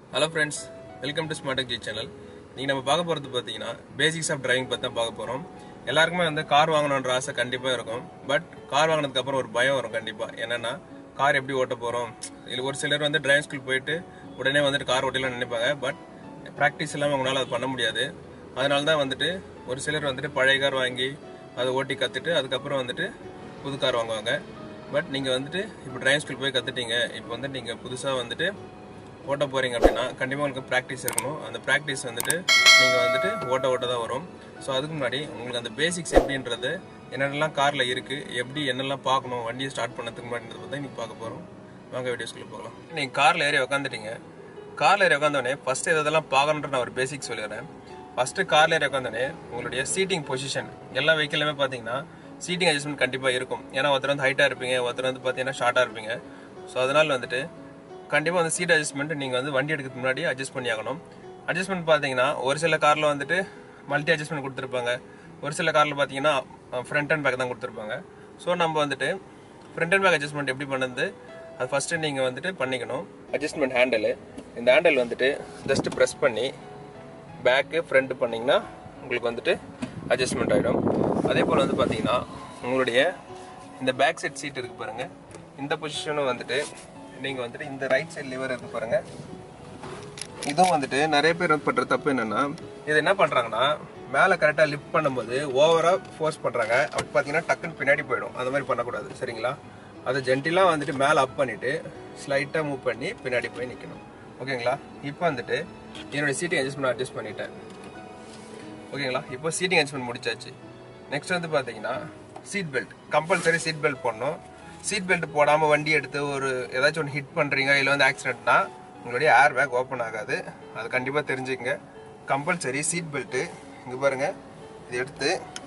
Hello friends, welcome to Smart Tech channel. நீங்க நம்ம பார்க்க போறது பாத்தீங்கன்னா பேசிக்ஸ் ஆஃப் டிரைவிங் பத்தி தான் பார்க்க போறோம். எல்லாருக்குமே வந்து கார் வாங்கணும்ன்ற ஆசை கண்டிப்பா இருக்கும். பட் கார் வாங்குனதுக்கு அப்புறம் ஒரு பயம் வரும் கண்டிப்பா. என்னன்னா கார் எப்படி ஓட்ட போறோம்? இல்ல ஒரு சிலர் வந்து டிரைவிங் ஸ்கூல் போயிட்டு உடனே வந்துட்டு கார் ஓட்டலாம் நினைப்பாங்க. பட் பிராக்டிஸ் இல்லாம அவங்களால அது பண்ண முடியாது. அதனால தான் வந்துட்டு ஒரு சிலர் வந்துட்டு பழைய கார் வாங்கி அதை ஓட்டி கத்துட்டு அதுக்கப்புறம் வந்துட்டு புது கார் வாங்குவாங்க. பட் நீங்க வந்துட்டு இப்போ டிரைவிங் ஸ்கூல் போய் கத்துட்டீங்க. இப்போ வந்து நீங்க புதுசா வந்துட்டு ஓட்ட போறீங்க அப்படின்னா கண்டிப்பாக உங்களுக்கு ப்ராக்டிஸ் இருக்கணும். அந்த ப்ராக்டிஸ் வந்துட்டு நீங்கள் வந்துட்டு ஓட்ட தான் வரும். ஸோ அதுக்கு முன்னாடி உங்களுக்கு அந்த பேசிக்ஸ் எப்படின்றது என்னென்னலாம் காரில் இருக்குது, எப்படி என்னெல்லாம் பார்க்கணும் வண்டியை ஸ்டார்ட் பண்ணதுக்கு முன்னாடின்றது பற்றி நீங்கள் பார்க்க போகிறோம். வாங்க வீடியோஸ்குள்ளே போகலாம். நீங்கள் காரில் ஏறி உட்காந்துட்டீங்க. காரில் ஏறி உட்காந்தோடனே ஃபஸ்ட்டு இதெல்லாம் பார்க்கணுன்ற நான் ஒரு பேசிக்ஸ் சொல்லிடுறேன். ஃபஸ்ட்டு காரில் ஏறி உட்காந்தோடனே உங்களுடைய சீட்டிங் பொசிஷன் எல்லா வெஹிக்கிளுமே பார்த்தீங்கன்னா சீட்டிங் அட்ஜஸ்ட்மெண்ட் கண்டிப்பாக இருக்கும். ஏன்னா ஒருத்தர் வந்து ஹைட்டாக இருப்பீங்க, ஒருத்தர் வந்து பார்த்தீங்கன்னா ஷார்ட்டாக இருப்பீங்க. ஸோ அதனால் வந்துட்டு கண்டிப்பாக வந்து சீட் அட்ஜஸ்ட்மெண்ட் நீங்கள் வந்து வண்டி எடுக்கிறதுக்கு முன்னாடி அட்ஜஸ்ட் பண்ணி ஆகணும். அட்ஜஸ்ட்மெண்ட் பார்த்தீங்கன்னா ஒரு சில காரில் வந்துட்டு மல்டி அட்ஜஸ்ட்மெண்ட் கொடுத்துருப்பாங்க, ஒரு சில காரில் பார்த்தீங்கன்னா ஃப்ரண்ட் அண்ட் பேக் தான் கொடுத்துருப்பாங்க. ஸோ நம்ம வந்துட்டு ஃப்ரண்ட் அண்ட் பேக் அட்ஜஸ்ட்மெண்ட் எப்படி பண்ணுறது அது ஃபஸ்ட்டு நீங்கள் வந்துட்டு பண்ணிக்கணும். அட்ஜஸ்ட்மெண்ட் ஹேண்டில், இந்த ஹேண்டில் வந்துட்டு ஜஸ்ட்டு ப்ரெஸ் பண்ணி பேக்கு ஃப்ரண்ட் பண்ணிங்கன்னா உங்களுக்கு வந்துட்டு அட்ஜஸ்ட்மெண்ட் ஆகிடும். அதே போல் வந்து பார்த்தீங்கன்னா உங்களுடைய இந்த பேக் சைட் சீட் இருக்குது பாருங்கள், இந்த பொசிஷனும் வந்துட்டு நீங்கள் வந்துட்டு இந்த ரைட் சைட் லிவர் இருக்கு பாருங்க, இதுவும் வந்துட்டு நிறைய பேர் பண்ணுற தப்பு என்னன்னா இது என்ன பண்ணுறாங்கன்னா மேலே கரெக்டாக லிஃப்ட் பண்ணும்போது ஓவராக ஃபோர்ஸ் பண்ணுறாங்க. அப்படி பார்த்தீங்கன்னா டக்குன்னு பின்னாடி போயிடும். அந்த மாதிரி பண்ணக்கூடாது, சரிங்களா? அதை ஜென்டிலாக வந்துட்டு மேலே அப் பண்ணிவிட்டு ஸ்லைட்டாக மூவ் பண்ணி பின்னாடி போய் நிற்கணும், ஓகேங்களா? இப்போ வந்துட்டு என்னோடய சீட்டிங் அட்ஜஸ்ட் பண்ணிட்டேன், ஓகேங்களா? இப்போ சீட்டிங் அட்ஜஸ்ட்மெண்ட் முடிச்சாச்சு. நெக்ஸ்ட் வந்து பார்த்தீங்கன்னா seat belt, compulsory seat belt போடணும். சீட் பெல்ட் போடாமல் வண்டி எடுத்து ஒரு ஏதாச்சும் ஒன்று ஹிட் பண்ணுறீங்க, இல்லை வந்து ஆக்சிடென்ட்னா உங்களுடைய ஏர் பேக் ஓப்பன் ஆகாது. அது கண்டிப்பாக தெரிஞ்சுக்கங்க. கம்பல்சரி சீட் பெல்ட்டு இங்கே பாருங்கள், இது எடுத்து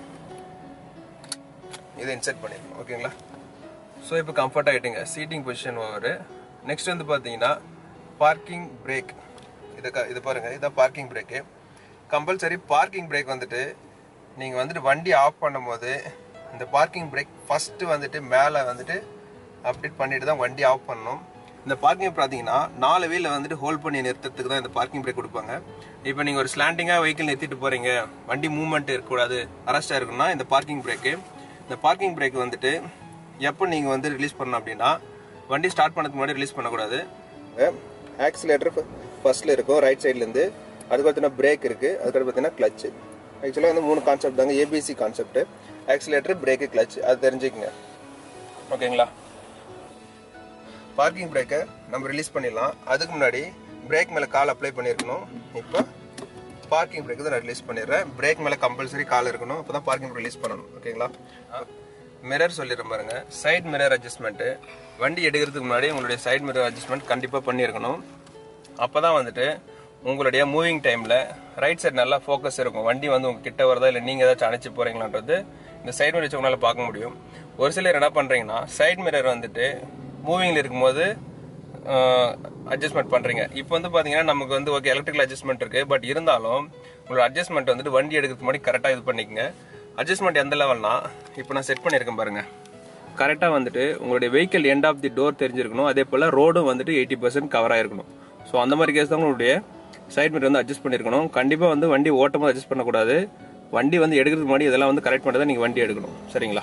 இதை இன்சர்ட் பண்ணிடணும், ஓகேங்களா? ஸோ இப்போ கம்ஃபர்ட் ஆகிட்டுங்க, சீட்டிங் பொசிஷன் ஓவர். நெக்ஸ்ட் வந்து பார்த்தீங்கன்னா பார்க்கிங் பிரேக், இது பாருங்கள், இதுதான் parking brake. Compulsory parking brake வந்துட்டு நீங்கள் வந்துட்டு வண்டி ஆஃப் பண்ணும்போது இந்த பார்க்கிங் பிரேக் ஃபஸ்ட்டு வந்துட்டு மேலே வந்துட்டு அப்டேட் பண்ணிட்டு தான் வண்டி ஆஃப் பண்ணணும். இந்த பார்க்கிங் பார்த்தீங்கன்னா 4 வீலில் வந்துட்டு ஹோல்ட் பண்ணி நிறுத்துறதுக்கு தான் இந்த பார்க்கிங் பிரேக் கொடுப்பாங்க. இப்போ நீங்கள் ஒரு ஸ்லாண்டிங்காக வெஹிக்கிள் நிறுத்திட்டு போகிறீங்க, வண்டி மூவ்மெண்ட் இருக்கக்கூடாது, அரெஸ்டாக இருக்குன்னா இந்த பார்க்கிங் பிரேக்கு. இந்த பார்க்கிங் பிரேக் வந்துட்டு எப்போ நீங்கள் வந்து ரிலீஸ் பண்ணணும் அப்படின்னா வண்டி ஸ்டார்ட் பண்ணதுக்கு முன்னாடி ரிலீஸ் பண்ணக்கூடாது. ஆக்சிலேட்டர் ஃபர்ஸ்ட்டில் இருக்கும் ரைட் சைட்லேருந்து, அதுக்கு பார்த்தீங்கன்னா பிரேக் இருக்குது, அதுக்கடுத்து பார்த்தீங்கன்னா கிளச்சு. ஆக்சுவலாக வந்து 3 கான்செப்ட் தாங்க, ABC concept, accelerator, brake, clutch, அது தெரிஞ்சுக்கங்க, ஓகேங்களா? பார்க்கிங் பிரேக்கை நம்ம ரிலீஸ் பண்ணிடலாம். அதுக்கு முன்னாடி பிரேக் மேலே கால் அப்ளை பண்ணியிருக்கணும். இப்போ பார்க்கிங் பிரேக்கு தான் நான் ரிலீஸ் பண்ணிடுறேன். பிரேக் மேலே கம்பல்சரி கால் இருக்கணும், அப்போ தான் பார்க்கிங் ரிலீஸ் பண்ணணும், ஓகேங்களா? மிரர் சொல்லிடுறேன் பாருங்க, சைட் மிரர் அட்ஜஸ்ட்மெண்ட்டு வண்டி எடுக்கிறதுக்கு முன்னாடி உங்களுடைய சைட் மிரர் அட்ஜஸ்ட்மெண்ட் கண்டிப்பாக பண்ணியிருக்கணும். அப்போ தான் வந்துட்டு உங்களுடைய மூவிங் டைமில் ரைட் சைடு நல்லா ஃபோக்கஸ் இருக்கும். வண்டி வந்து உங்கள் கிட்ட வருதா இல்லை நீங்கள் ஏதாச்சும் அணைச்சி போகிறீங்களான்றது இந்த சைட் மிரர் வச்சு உங்களால் பார்க்க முடியும். ஒரு சிலர் என்ன பண்ணுறீங்கன்னா சைட் மிரர் வந்துட்டு மூவிங்கில் இருக்கும்போது அட்ஜஸ்ட்மெண்ட் பண்ணுறீங்க. இப்போ வந்து பார்த்தீங்கன்னா நமக்கு வந்து ஓகே எலக்ட்ரிக்கல் அட்ஜஸ்ட்மெண்ட் இருக்குது, பட் இருந்தாலும் உங்களோட அட்ஜஸ்ட்மெண்ட் வந்துட்டு வண்டி எடுக்கிறதுக்கு முன்னாடி கரெக்டாக இது பண்ணிக்கங்க. அட்ஜஸ்ட்மெண்ட் எந்த லெவல்னா இப்போ நான் செட் பண்ணியிருக்கேன் பாருங்கள், கரெக்டாக வந்துட்டு உங்களுடைய vehicle end of the door தெரிஞ்சிருக்கணும். அதே போல் ரோடும் வந்துட்டு 80% கவர் ஆகிருக்கணும். ஸோ அந்த மாதிரி கேஸ் தான் உங்களுடைய சைட் மிரர் வந்து அட்ஜஸ்ட் பண்ணியிருக்கணும். கண்டிப்பாக வந்து வண்டி ஓட்டும் போது அட்ஜஸ்ட் பண்ணக்கூடாது. வண்டி வந்து எடுக்கிறதுக்கு முன்னாடி இதெல்லாம் வந்து கரெக்ட் பண்ணி தான் நீங்கள் வண்டி எடுக்கணும், சரிங்களா?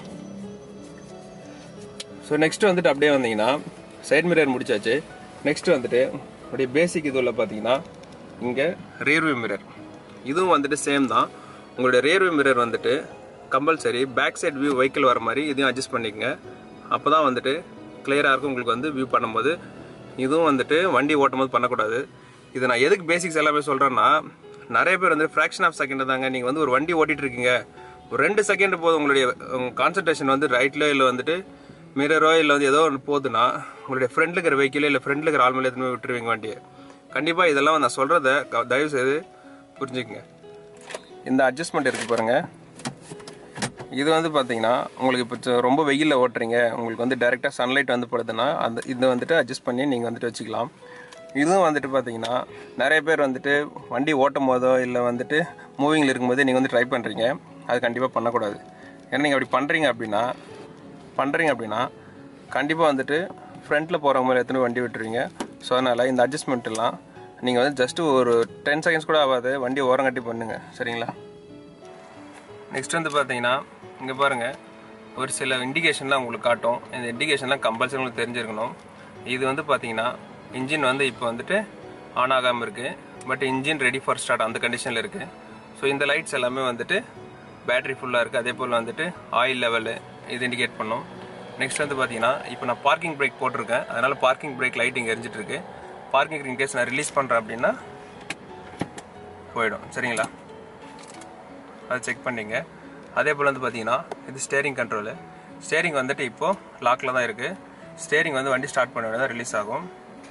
ஸோ நெக்ஸ்ட் வந்துட்டு அப்படியே வந்தீங்கன்னா சைட் மிரர் முடிச்சாச்சு. நெக்ஸ்ட் வந்துட்டு அப்படியே பேசிக் இதுவில் பார்த்தீங்கன்னா இங்கே ரியர்வியூ மிரர், இதுவும் வந்துட்டு சேம் தான். உங்களுடைய ரியர்வியூ மிரர் வந்துட்டு compulsory back side view vehicle வர மாதிரி இதையும் அட்ஜஸ்ட் பண்ணிக்கங்க. அப்போ தான் வந்துட்டு கிளியராக இருக்கும் உங்களுக்கு வந்து வியூ பண்ணும்போது. இதுவும் வந்துட்டு வண்டி ஓட்டும் போது பண்ணக்கூடாது. இது நான் எதுக்கு பேசிக்ஸ் எல்லாமே சொல்கிறேன்னா நிறைய பேர் வந்து ஃப்ராக்ஷன் ஆஃப் செகண்ட் தாங்க, நீங்கள் வந்து ஒரு வண்டி ஓட்டிகிட்டு இருக்கீங்க, ஒரு 2 செகண்ட் போதும் உங்களுடைய கான்சன்ட்ரேஷன் வந்து ரைட்டில் இல்லை வந்துட்டு மிரரோ இல்லை வந்து ஏதோ ஒன்று போகுதுன்னா உங்களுடைய ஃப்ரெண்டில் இருக்கிற வெஹிக்கிள் இல்லை ஃப்ரெண்டில் இருக்கிற ஆள் மேலே எதுவுமே விட்டுருவீங்க வண்டியை. கண்டிப்பாக இதெல்லாம் நான் சொல்கிறத தயவு செய்து புரிஞ்சுக்குங்க. இந்த அட்ஜஸ்ட்மெண்ட் இருக்குது பாருங்கள், இது வந்து பார்த்தீங்கன்னா உங்களுக்கு இப்போ ரொம்ப வெயிலில் ஓட்டுறீங்க, உங்களுக்கு வந்து டைரெக்டாக சன்லைட் வந்து படுதுன்னா இதை வந்துட்டு அட்ஜஸ்ட் பண்ணி நீங்கள் வந்துட்டு வச்சுக்கலாம். இதுவும் வந்துட்டு பார்த்தீங்கன்னா நிறைய பேர் வந்துட்டு வண்டி ஓட்டும் போதோ இல்லை வந்துட்டு மூவிங்கில் இருக்கும்போதே நீங்கள் வந்து ட்ரை பண்ணுறீங்க, அது கண்டிப்பாக பண்ணக்கூடாது. ஏன்னா நீங்கள் அப்படி பண்ணுறீங்க அப்படின்னா கண்டிப்பாக வந்துட்டு ஃப்ரண்ட்டில் போகிற மாதிரி எத்தனை வண்டி விட்டுருவீங்க. ஸோ அதனால் இந்த அட்ஜஸ்ட்மெண்ட்டெல்லாம் நீங்கள் வந்து ஜஸ்ட்டு ஒரு 10 செகண்ட்ஸ் கூட ஆகாது, வண்டி ஓரம் கட்டி பண்ணுங்க. சரிங்களா? நெக்ஸ்ட் வந்து பார்த்தீங்கன்னா இங்கே பாருங்கள், ஒரு சில இண்டிகேஷன்லாம் உங்களுக்கு காட்டும். இந்த இண்டிகேஷன்லாம் கம்பல்சரி உங்களுக்கு தெரிஞ்சிருக்கணும். இது வந்து பார்த்தீங்கன்னா இன்ஜின் வந்து இப்போ வந்துட்டு ஆன் ஆகாமல் இருக்குது, but engine ready for start அந்த கண்டிஷனில் இருக்குது. ஸோ இந்த லைட்ஸ் எல்லாமே வந்துட்டு பேட்டரி ஃபுல்லாக இருக்குது. அதே போல் வந்துட்டு ஆயில் லெவலு இது இண்டிகேட் பண்ணும். நெக்ஸ்ட் வந்து பார்த்தீங்கன்னா இப்போ நான் பார்க்கிங் பிரேக் போட்டிருக்கேன், அதனால் பார்க்கிங் பிரேக் லைட் இங்கே எரிஞ்சிட்ருக்கு. பார்க்கிங் இன்கேஸ் நான் ரிலீஸ் பண்ணுறேன் அப்படின்னா போயிடும். சரிங்களா? அதை செக் பண்ணிங்க. அதே போல் வந்து பார்த்தீங்கன்னா இது ஸ்டேரிங் கண்ட்ரோலு. ஸ்டேரிங் வந்துட்டு இப்போது லாக்கில் தான் இருக்குது. ஸ்டேரிங் வந்து வண்டி ஸ்டார்ட் பண்ண தான் ரிலீஸ் ஆகும்.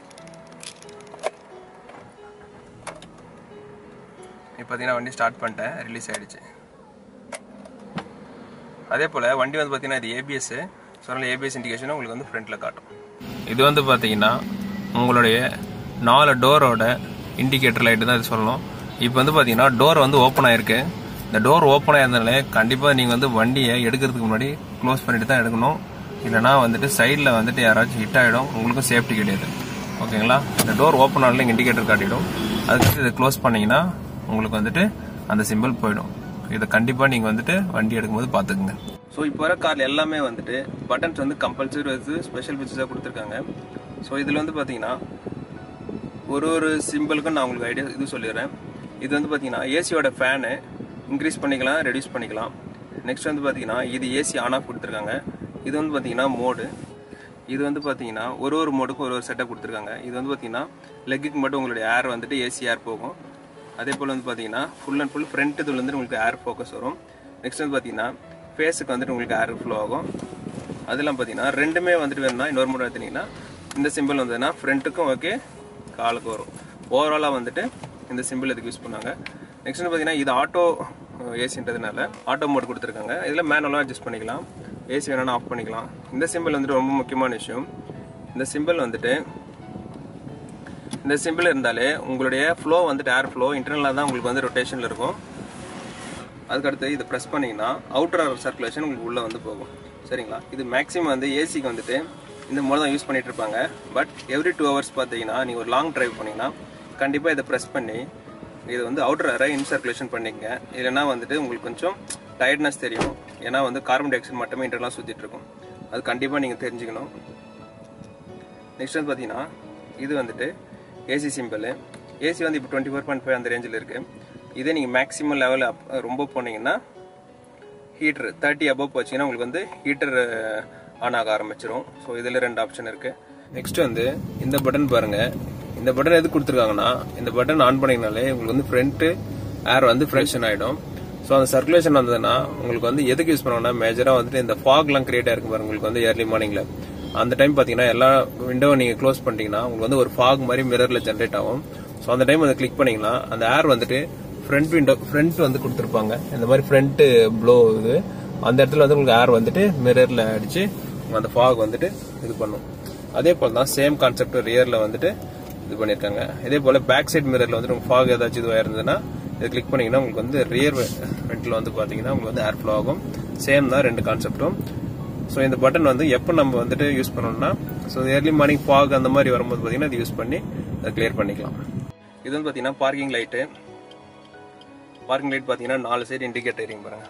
இப்போ பார்த்தீங்கன்னா வண்டி ஸ்டார்ட் பண்ணிட்டேன், ரிலீஸ் ஆகிடுச்சு. அதே போல் வண்டி வந்து பார்த்தீங்கன்னா இது ஏபிஎஸ், ஸோ அதனால் ஏபிஎஸ் இண்டிகேஷன் உங்களுக்கு வந்து ஃப்ரண்ட்டில் காட்டும். இது வந்து பார்த்தீங்கன்னா உங்களுடைய 4 டோரோட இண்டிகேட்டர் லைட்டு தான் இது சொல்லணும். இப்போ வந்து பார்த்தீங்கன்னா டோர் வந்து ஓப்பன் ஆகிருக்கு. இந்த டோர் ஓப்பன் ஆயிருந்தாலே கண்டிப்பாக நீங்கள் வந்து வண்டியை எடுக்கிறதுக்கு முன்னாடி க்ளோஸ் பண்ணிட்டு தான் எடுக்கணும். இல்லைனா வந்துட்டு சைடில் வந்துட்டு யாராச்சும் ஹிட் ஆகிடும், உங்களுக்கும் சேஃப்டி கிடையாது. ஓகேங்களா? இந்த டோர் ஓப்பன் ஆனாலும் இண்டிகேட்டர் காட்டிடும். அதுக்கு இதை க்ளோஸ் பண்ணிங்கன்னா உங்களுக்கு வந்துட்டு அந்த சிம்பிள் போயிடும். இதை கண்டிப்பாக நீங்கள் வந்துட்டு வண்டி எடுக்கும்போது பார்த்துக்குங்க. ஸோ இப்போ வர காரில் எல்லாமே வந்துட்டு பட்டன்ஸ் வந்து கம்பல்சரி வந்து ஸ்பெஷல் ஃபீச்சர்ஸாக கொடுத்துருக்காங்க. ஸோ இதில் வந்து பார்த்தீங்கன்னா ஒரு சிம்பிளுக்கும் நான் உங்களுக்கு ஐடியா இது சொல்லிடுறேன். இது வந்து பார்த்தீங்கன்னா ஏசியோட ஃபேனு இன்க்ரீஸ் பண்ணிக்கலாம், ரெடியூஸ் பண்ணிக்கலாம். நெக்ஸ்ட் வந்து பார்த்தீங்கன்னா இது ஏசி ஆன் ஆஃப் கொடுத்துருக்காங்க. இது வந்து பார்த்தீங்கன்னா மோடு. இது வந்து பார்த்தீங்கன்னா ஒரு மோடுக்கும் ஒரு செட்டப் கொடுத்துருக்காங்க. இது வந்து பார்த்தீங்கன்னா லெக்குக்கு மட்டும் உங்களுடைய ஏர் வந்துட்டு ஏசி ஏர் போகும். அதே போல் வந்து பார்த்தீங்கன்னா ஃபுல் அண்ட் ஃபுல் ஃப்ரண்ட் இதில் வந்துட்டு உங்களுக்கு ஏர் ஃபோக்கஸ் வரும். நெக்ஸ்ட் வந்து பார்த்தீங்கன்னா ஃபேஸுக்கு வந்துட்டு உங்களுக்கு ஏர் ஃப்ளோ ஆகும். அதெல்லாம் பார்த்தீங்கன்னா ரெண்டுமே வந்துட்டு வேணும்னா இன்னொரு மோடு எடுத்தீங்கன்னா இந்த சிம்பிள் வந்ததுன்னா ஃப்ரண்ட்டுக்கும் ஓகே, காலுக்கு வரும். ஓவராலாக வந்துட்டு இந்த சிம்பிள் இதுக்கு யூஸ் பண்ணாங்க. நெக்ஸ்ட் வந்து பார்த்தீங்கன்னா இது ஆட்டோ ஏசின்றதுனால ஆட்டோ மோட் கொடுத்துருக்காங்க. இதில் மேனுவலாக அட்ஜஸ்ட் பண்ணிக்கலாம், ஏசி வேணாலும் ஆஃப் பண்ணிக்கலாம். இந்த சிம்பிள் வந்துட்டு ரொம்ப முக்கியமான விஷயம். இந்த சிம்பிள் இருந்தாலே உங்களுடைய ஃப்ளோ வந்துட்டு ஏர் ஃப்ளோ இன்டர்னலாக தான் உங்களுக்கு வந்து ரொட்டேஷனில் இருக்கும். அதுக்கடுத்து இதை ப்ரெஸ் பண்ணிங்கன்னா அவுட்டர் சர்க்குலேஷன் உங்களுக்கு உள்ளே வந்து போகும். சரிங்களா? இது மேக்ஸிமம் வந்து ஏசிக்கு வந்துட்டு இந்த மோட் தான் யூஸ் பண்ணிகிட்டு இருப்பாங்க. பட் எவ்ரி 2 hours பார்த்தீங்கன்னா நீங்கள் ஒரு லாங் ட்ரைவ் பண்ணிங்கன்னா கண்டிப்பாக இதை ப்ரெஸ் பண்ணி இது வந்து அவுட்டர் ஏரை இன்சர்க்குலேஷன் பண்ணிக்கங்க. இல்லைனா வந்துட்டு உங்களுக்கு கொஞ்சம் டயர்ட்னஸ் தெரியும். ஏன்னா வந்து கார்பன் டை ஆக்சைடு மட்டுமே இன்டர்னலாக சுற்றிட்டு இருக்கும். அது கண்டிப்பாக நீங்கள் தெரிஞ்சுக்கணும். நெக்ஸ்ட் வந்து பார்த்தீங்கன்னா இது வந்துட்டு ஏசி சிம்பிள். ஏசி வந்து இப்போ 24.5 அந்த ரேஞ்சில் இருக்குது. இதே நீங்கள் மேக்ஸிமம் லெவல் ரொம்ப போனீங்கன்னா ஹீட்டர் 30 above போச்சிங்கன்னா உங்களுக்கு வந்து ஹீட்டர் ஆன் ஆக ஆரம்பிச்சிடும். ஸோ இதில் 2 ஆப்ஷன் இருக்குது. நெக்ஸ்ட் வந்து இந்த பட்டன் பாருங்கள். இந்த பட்டன் எது கொடுத்துருக்காங்கன்னா இந்த பட்டன் ஆன் பண்ணிங்கனாலே உங்களுக்கு வந்து ஃப்ரண்ட் ஏர் வந்து ஃப்ரெஷன் ஆகிடும். ஸோ அந்த சர்க்குலேஷன் வந்ததுன்னா உங்களுக்கு வந்து எதுக்கு யூஸ் பண்ணுவாங்கன்னா மேஜராக வந்துட்டு இந்த ஃபாக்லாம் கிரியேட் ஆகிருக்கு பாருங்க. உங்களுக்கு வந்து ஏர்லி மார்னிங்கில் அந்த டைம் பார்த்தீங்கன்னா எல்லா விண்டோவை நீங்கள் க்ளோஸ் பண்ணிட்டீங்கன்னா உங்களுக்கு வந்து ஒரு ஃபாக் மாதிரி மிரரில் ஜென்ரேட் ஆகும். ஸோ அந்த டைம் அதை கிளிக் பண்ணிங்கன்னா அந்த ஏர் வந்துட்டு ஃப்ரண்ட் வந்து கொடுத்துருப்பாங்க. இந்த மாதிரி ஃப்ரண்ட் ப்ளோ இது அந்த இடத்துல வந்து உங்களுக்கு ஏர் வந்துட்டு மிரரில் அடிச்சு அந்த ஃபாக் வந்துட்டு இது பண்ணும். அதே போல் தான் சேம் கான்செப்ட் ரியரில் வந்துட்டு இது பண்ணியிருக்காங்க. இதே போல் பேக் சைட் மிரரில் வந்துட்டு உங்களுக்கு ஃபாக் ஏதாச்சும் இதுவாக இருந்ததுன்னா இதை கிளிக் பண்ணிங்கன்னா உங்களுக்கு வந்து ரியர் வெண்டில் வந்து பார்த்தீங்கன்னா உங்களுக்கு வந்து ஏர் ஃப்ளோ ஆகும். சேம் தான் 2 கான்செப்டும். ஸோ இந்த பட்டன் வந்து எப்போ நம்ம வந்துட்டு யூஸ் பண்ணணும்னா ஸோ ஏர்லி மார்னிங் ஃபாக் அந்த மாதிரி வரும்போது பார்த்தீங்கன்னா இது யூஸ் பண்ணி அதை கிளியர் பண்ணிக்கலாம். இது வந்து பார்த்தீங்கன்னா பார்க்கிங் லைட்டு. பார்க்கிங் லைட் பார்த்தீங்கன்னா 4 சைடு இண்டிகேட்டர் எரியும் பாருங்க.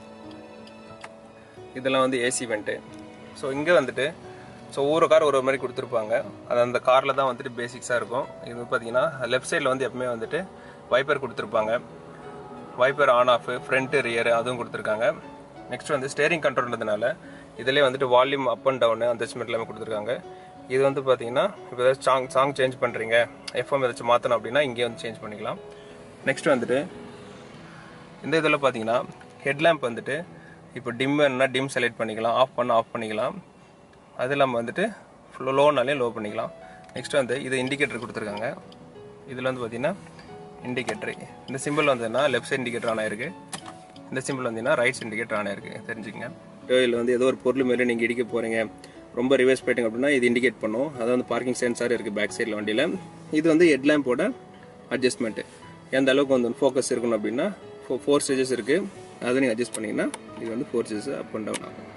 இதெல்லாம் வந்து ஏசி வெண்ட்டு. ஸோ இங்கே வந்துட்டு ஸோ ஒவ்வொரு கார் ஒரு மாதிரி கொடுத்துருப்பாங்க. அது அந்த காரில் தான் வந்துட்டு பேசிக்ஸாக இருக்கும். இது பார்த்தீங்கன்னா லெஃப்ட் சைடில் வந்து எப்பவுமே வந்துட்டு வைப்பர் கொடுத்துருப்பாங்க. Wiper on off front rear அதுவும் கொடுத்துருக்காங்க. நெக்ஸ்ட் வந்து ஸ்டேரிங் கண்ட்ரோல்ன்றதுனால இதிலே வந்துட்டு வால்யூம் அப் அண்ட் டவுனு அந்த ஸ்மெட் எல்லாமே கொடுத்துருக்காங்க. இது வந்து பார்த்தீங்கன்னா இப்போ ஏதாச்சும் சாங் சேஞ்ச் பண்ணுறீங்க, எஃப்எம் ஏதாச்சும் மாற்றணும் அப்படின்னா இங்கே வந்து சேஞ்ச் பண்ணிக்கலாம். நெக்ஸ்ட் வந்துட்டு இந்த இதில் பார்த்தீங்கன்னா ஹெட்லேம்ப் வந்துட்டு இப்போ டிம் வேணுன்னா டிம் செலக்ட் பண்ணிக்கலாம், ஆஃப் பண்ணிக்கலாம். அது இல்லாமல் வந்துட்டு லோனாலே லோ பண்ணிக்கலாம். நெக்ஸ்ட் வந்து இது இண்டிகேட்டர் கொடுத்துருக்காங்க. இதில் வந்து பார்த்தீங்கன்னா இண்டிகேட்டர் இந்த சிம்பிள் வந்ததுன்னா லெஃப்ட் சைட் இண்டிகேட்டர் ஆன் ஆயிருக்கு. இந்த சிம்பிள் வந்தீங்கன்னா ரைட் சைட் இண்டிகேட்டர் ஆன் ஆயிருக்கு. தெரிஞ்சுக்கங்க. இதில் வந்து ஏதோ ஒரு பொருள் மேலே நீங்கள் இடிக்க போகிறீங்க, ரொம்ப ரிவர்ஸ் போயிட்டீங்க அப்படின்னா இது இண்டிகேட் பண்ணும். அதாவது வந்து பார்க்கிங் சென்சார் இருக்குது பேக் சைடில் வண்டியில். இது வந்து ஹெட்லேம்போட அட்ஜஸ்ட்மெண்ட்டு எந்த அளவுக்கு வந்து ஃபோக்கஸ் இருக்கணும் அப்படின்னா 4 ஸ்டேஜஸ் இருக்குது. அதை நீங்கள் அட்ஜஸ்ட் பண்ணிங்கன்னா இது வந்து 4 ஸ்டேஜஸ் அப் அண்ட் டவுன் ஆகும்.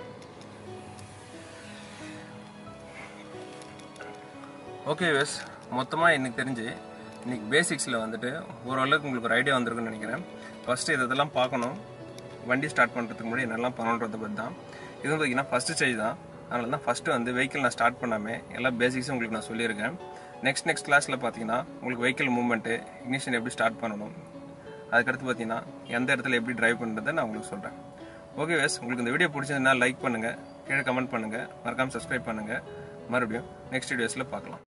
ஓகே வியூவர்ஸ், மொத்தமாக எனக்கு தெரிஞ்சு இன்றைக்கி பேசிக்ஸில் வந்துட்டு ஓரளவுக்கு உங்களுக்கு ஒரு ஐடியா வந்திருக்குன்னு நினைக்கிறேன். ஃபஸ்ட்டு இதெல்லாம் பார்க்கணும், வண்டி ஸ்டார்ட் பண்ணுறதுக்கு முன்னாடி என்னெல்லாம் பண்ணணுன்றதை பற்றி தான். இது பார்த்திங்கன்னா ஃபஸ்ட்டு ஸ்டேஜ் தான். அதனால தான் ஃபஸ்ட்டு வந்து வெஹிக்கிள் நான் ஸ்டார்ட் பண்ணாமல் எல்லா பேசிக்ஸும் உங்களுக்கு நான் சொல்லியிருக்கேன். நெக்ஸ்ட் கிளாஸில் பார்த்தீங்கன்னா உங்களுக்கு வெஹிக்கிள் மூவ்மெண்ட்டு, இக்னிஷன் எப்படி ஸ்டார்ட் பண்ணணும், அதுக்கடுத்து பார்த்தீங்கன்னா எந்த இடத்துல எப்படி டிரைவ் பண்ணுறதை நான் உங்களுக்கு சொல்கிறேன். ஓகே வேஸ், உங்களுக்கு இந்த வீடியோ பிடிச்சதுன்னா லைக் பண்ணுங்கள், கீழே கமெண்ட் பண்ணுங்கள், மறக்காமல் சப்ஸ்கிரைப் பண்ணுங்கள். மறுபடியும் நெக்ஸ்ட் வீடியோஸில் பார்க்கலாம்.